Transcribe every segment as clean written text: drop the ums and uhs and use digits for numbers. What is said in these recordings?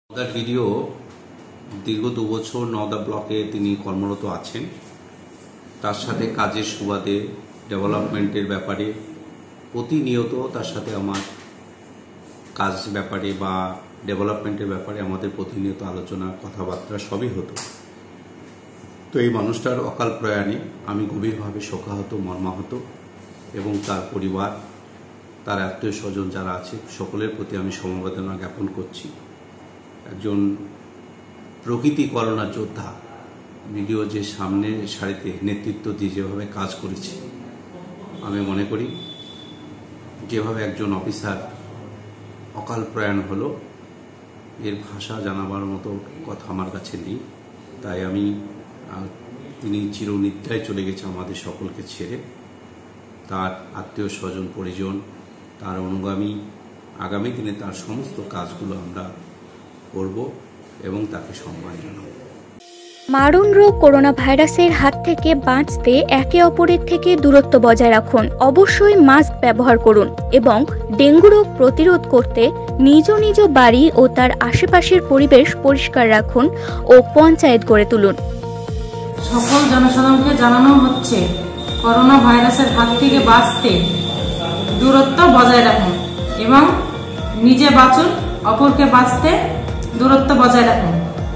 নওদার video দীর্ঘ 2 বছর নওদা ব্লকে তিনি কর্মরত আছেন। তার সাথে কাজের সুবাদে ডেভেলপমেন্টের ব্যাপারে প্রতিনিয়ত তার সাথে আমার কাজ ব্যাপারে বা ডেভেলপমেন্টের ব্যাপারে আমাদের প্রতিনিয়ত আলোচনা কথাবার্তা সবই হতো। তো এই মানুষটার অকাল প্রয়াণে আমি গভীরভাবে শোকাহত, মর্মাহত এবং তার পরিবার, তার আত্মীয় স্বজন যারা আছে সকলের প্রতি আমি সমবেদনা জ্ঞাপন করছি। একজন প্রকৃতি করোনা যোদ্ধা ভিডিও যে সামনে সারিতে নেতৃত্ব দিয়ে যেভাবে কাজ করেছে, আমি মনে করি যেভাবে একজন অফিসার অকাল প্রয়াণ হলো এর ভাষা জানাবার মতো কথা আমার কাছে নেই। তাই আমি তিনি চিরনিদ্রায় চলে গেছে আমাদের সকলকে ছেড়ে। তার আত্মীয় স্বজন, পরিজন, তার অনুগামী আগামী দিনে তার সমস্ত কাজগুলো আমরা করব এবং তাকে সম্মান জানাবো। মারণ রোগ করোনা ভাইরাসের হাত থেকে বাঁচতে একে অপরের থেকে দূরত্ব বজায় রাখুন। অবশ্যই মাস্ক ব্যবহার করুন এবং ডেঙ্গু রোগ প্রতিরোধ করতে নিজ নিজ বাড়ি ও তার আশেপাশের পরিবেশ পরিষ্কার রাখুন ও পঞ্চায়েত গড়ে তুলুন। সকল জনসাধারণকে জানানো হচ্ছে, করোনা ভাইরাসের হাত থেকে বাঁচতে দূরত্ব বজায় রাখুন এবং নিজে বাঁচুন, অপরকে বাঁচতে দূরত্ব বজায় রাখুন।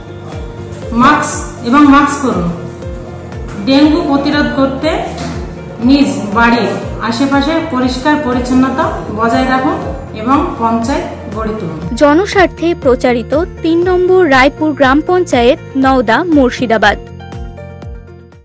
মাস্ক করুন। ডেঙ্গু প্রতিরোধ করতে নিজ বাড়ির আশেপাশে পরিষ্কার পরিচ্ছন্নতা বজায় রাখুন এবং পঞ্চায়েত গড়ে তুলুন। জনস্বার্থে প্রচারিত 3 নম্বর রায়পুর গ্রাম পঞ্চায়েত, নওদা, মুর্শিদাবাদ।